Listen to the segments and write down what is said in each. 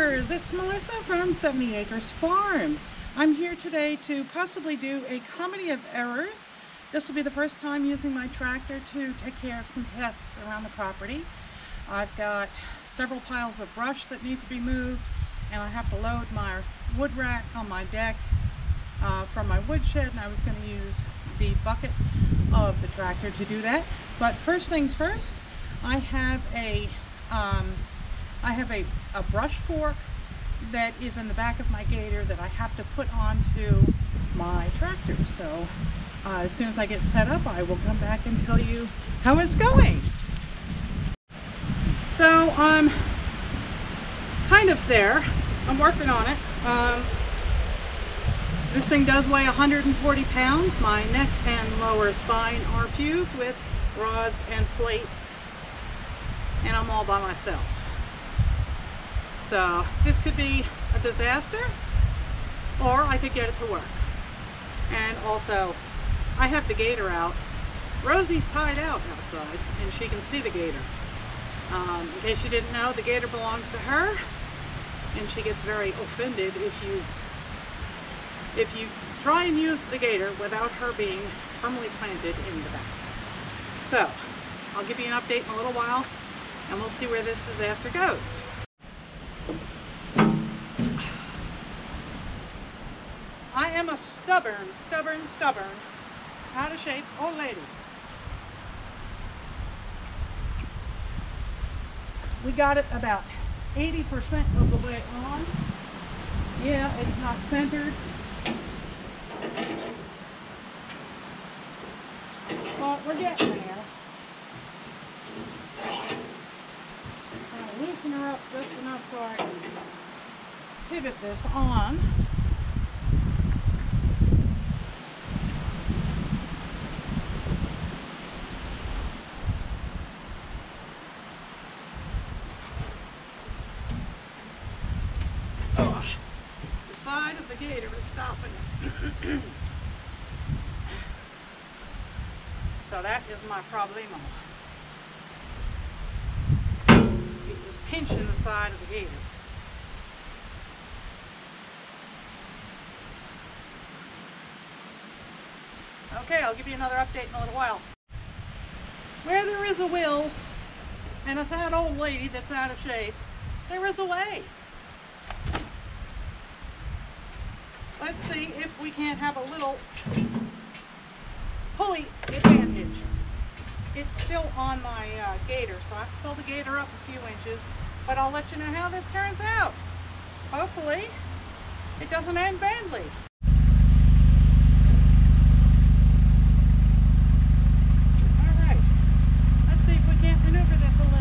Acres. It's Melissa from 70 Acres Farm. I'm here today to possibly do a comedy of errors. This will be the first time using my tractor to take care of some pests around the property. I've got several piles of brush that need to be moved, and I have to load my wood rack on my deck from my woodshed, and I was going to use the bucket of the tractor to do that. But first things first, I have a brush fork that is in the back of my gator that I have to put onto my tractor. So as soon as I get set up, I will come back and tell you how it's going. So I'm kind of there. I'm working on it. This thing does weigh 140 pounds. My neck and lower spine are fused with rods and plates, and I'm all by myself. So this could be a disaster, or I could get it to work. And also, I have the gator out. Rosie's tied out outside, and she can see the gator. In case you didn't know, the gator belongs to her, and she gets very offended if you try and use the gator without her being firmly planted in the back. So, I'll give you an update in a little while, and we'll see where this disaster goes. I am a stubborn, out of shape old lady. We got it about 80% of the way on. Yeah, it's not centered. But we're getting there. I'll loosen her up just enough so I can pivot this on. Oh, the side of the gator is stopping it. So that is my problemo. It was pinching the side of the gator. Okay, I'll give you another update in a little while. Where there is a will and a fat old lady that's out of shape, there is a way. Let's see if we can't have a little pulley advantage. It's still on my gator, so I have to pull the gator up a few inches, but I'll let you know how this turns out. Hopefully, it doesn't end badly. All right, let's see if we can't maneuver this a little.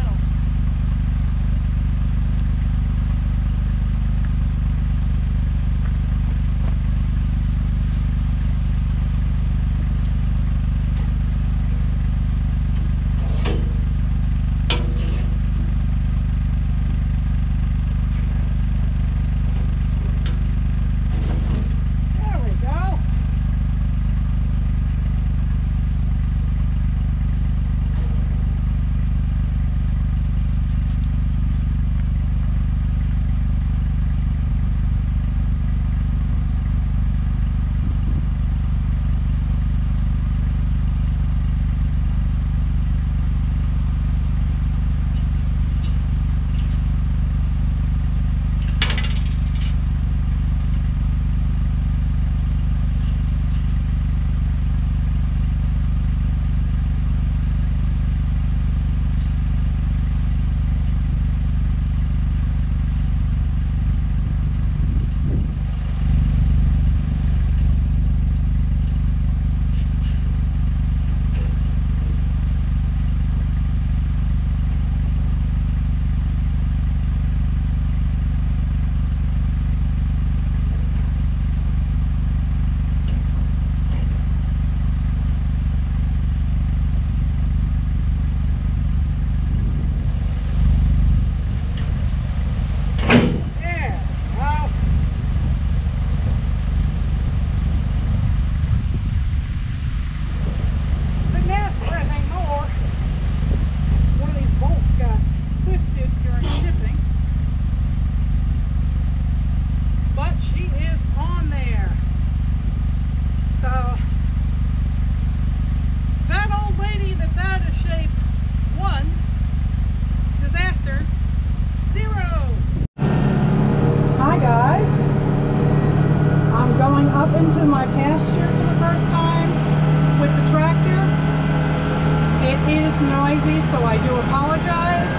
into my pasture for the first time with the tractor. It is noisy, so I do apologize.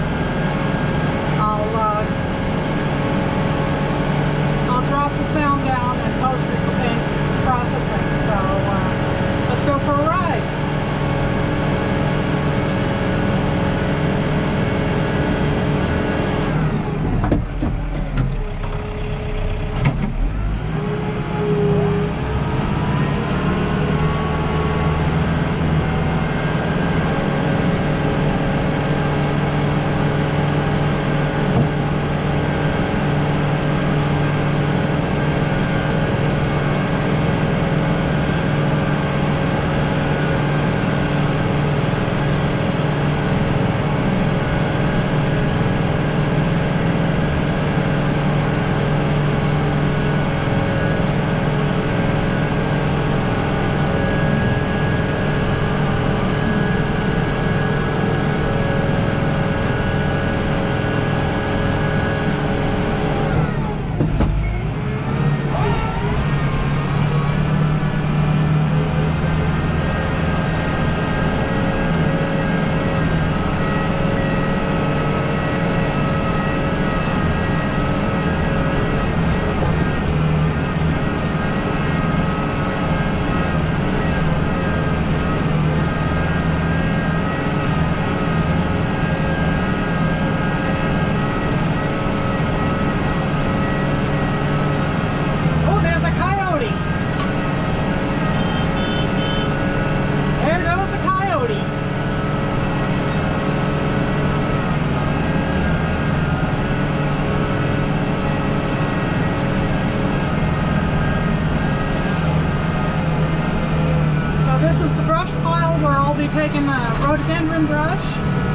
I'll drop the sound down and post it in processing. So let's go for a ride. Taking a rhododendron brush,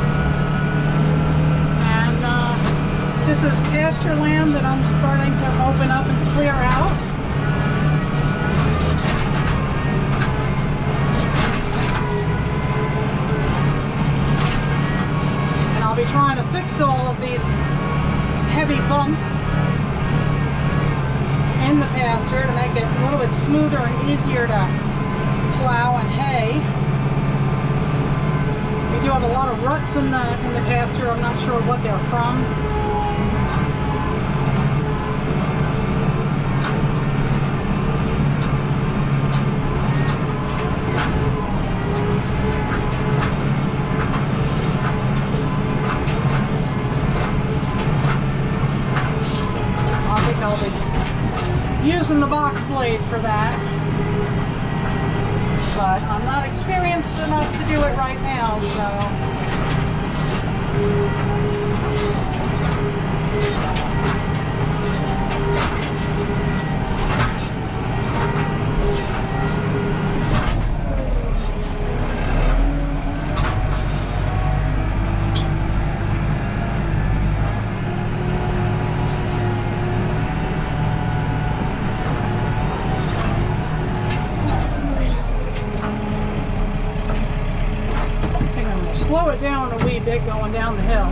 and this is pasture land that I'm starting to open up and clear out. And I'll be trying to fix all of these heavy bumps in the pasture to make it a little bit smoother and easier to plow and hay. We do have a lot of ruts in the pasture. I'm not sure what they're from. I think I'll be using the box blade for that. But I'm not experienced enough to do it right now, so. Slow it down a wee bit going down the hill.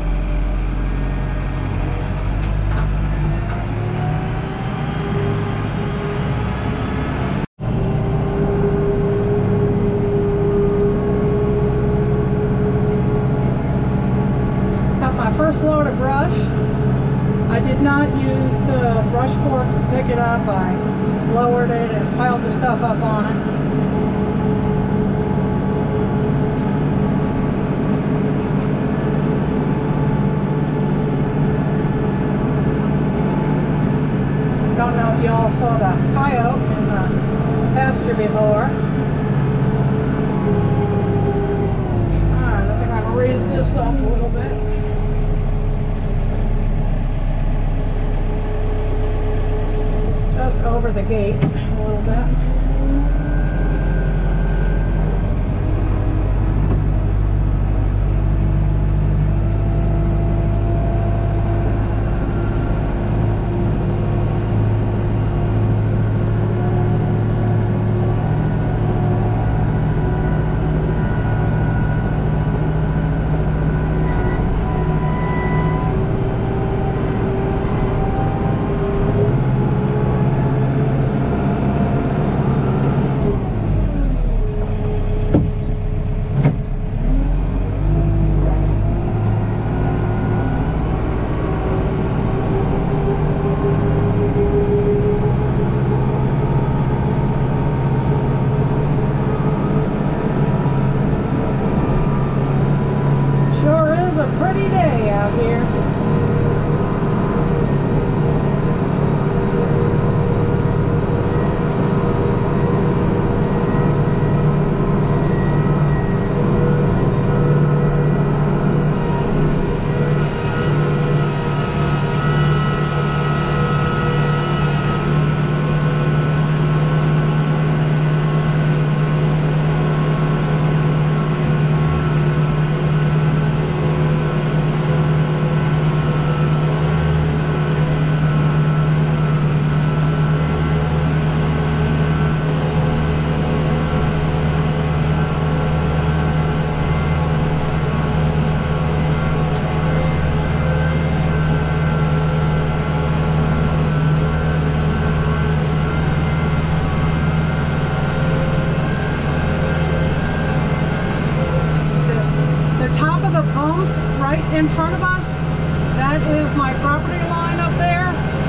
Got my first load of brush. I did not use the brush forks to pick it up. I lowered it and piled the stuff up on it. Don't know if y'all saw the coyote in the pasture before. Alright, I think I'm going to raise this up a little bit. Just over the gate a little bit. in front of us, that is my property line up there.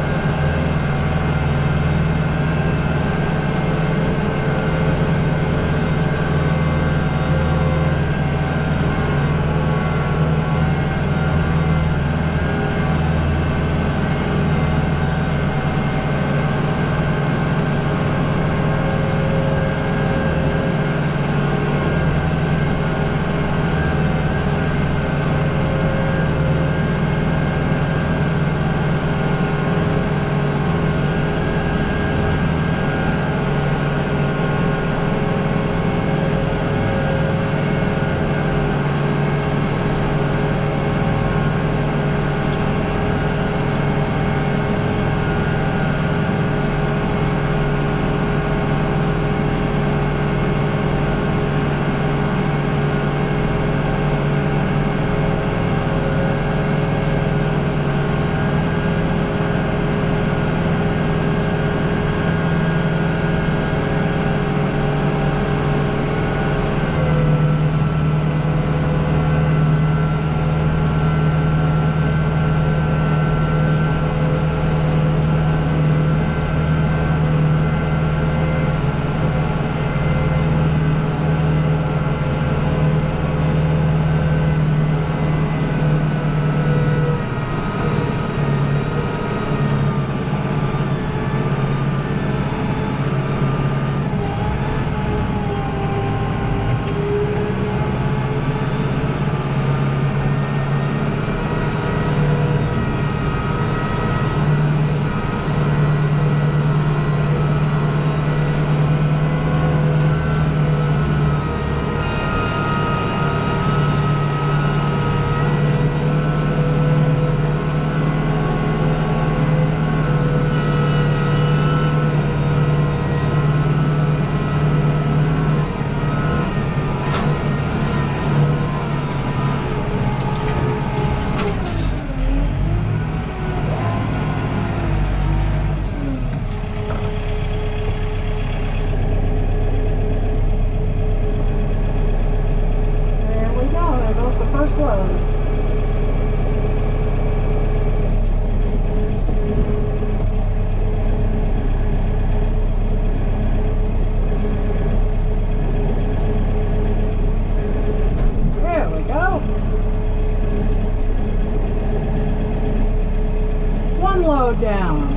Load down.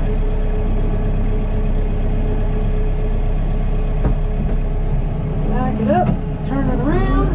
Back it up, turn it around.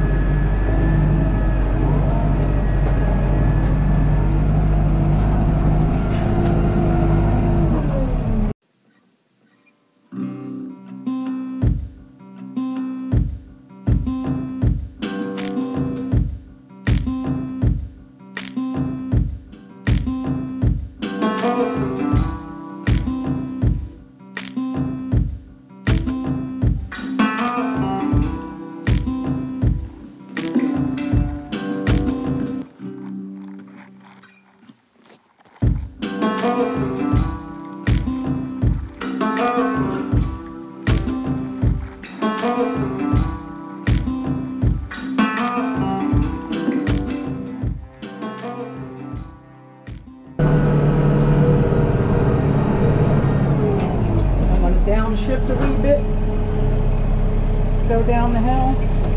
Downshift a wee bit to go down the hill.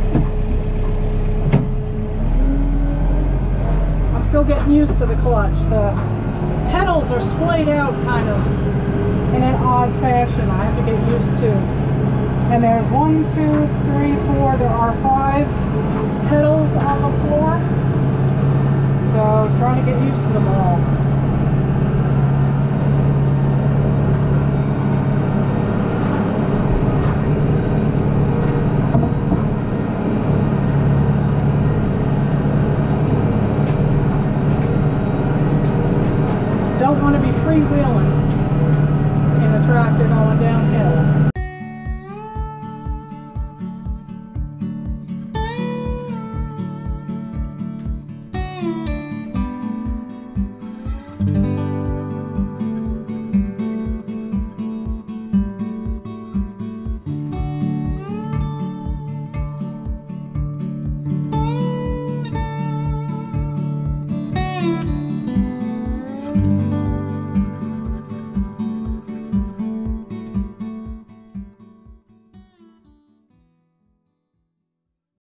I'm still getting used to the clutch. The pedals are splayed out kind of in an odd fashion. I have to get used to. And there's 1, 2, 3, 4. There are 5 pedals on the floor. So trying to get used to them all.